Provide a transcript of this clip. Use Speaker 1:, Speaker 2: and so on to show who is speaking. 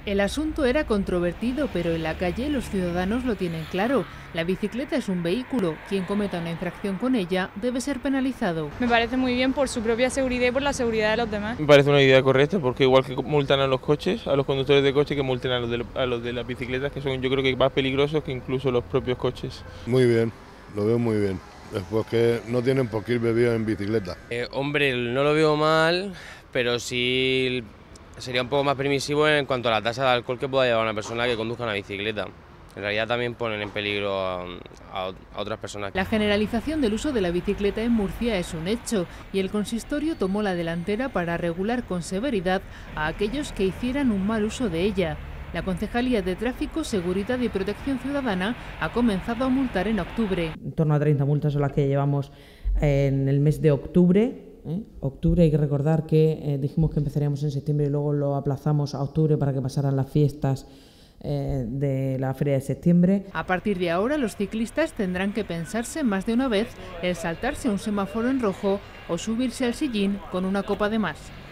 Speaker 1: El asunto era controvertido, pero en la calle los ciudadanos lo tienen claro. La bicicleta es un vehículo. Quien cometa una infracción con ella debe ser penalizado.
Speaker 2: Me parece muy bien por su propia seguridad y por la seguridad de los demás.
Speaker 3: Me parece una idea correcta porque igual que multan a los coches, a los conductores de coche, que multen a los de las bicicletas, que son yo creo que más peligrosos que incluso los propios coches.
Speaker 4: Muy bien, lo veo muy bien. Es porque no tienen por qué ir bebidos en bicicleta.
Speaker 5: Hombre, no lo veo mal, pero sí sería un poco más permisivo en cuanto a la tasa de alcohol que pueda llevar una persona que conduzca una bicicleta. En realidad también ponen en peligro a otras personas.
Speaker 1: La generalización del uso de la bicicleta en Murcia es un hecho y el consistorio tomó la delantera para regular con severidad a aquellos que hicieran un mal uso de ella. La Concejalía de Tráfico, Seguridad y Protección Ciudadana ha comenzado a multar en octubre.
Speaker 6: En torno a 30 multas son las que llevamos en el mes de octubre. Octubre, hay que recordar que dijimos que empezaríamos en septiembre y luego lo aplazamos a octubre para que pasaran las fiestas de la Feria de Septiembre.
Speaker 1: A partir de ahora, los ciclistas tendrán que pensarse más de una vez el saltarse un semáforo en rojo o subirse al sillín con una copa de más.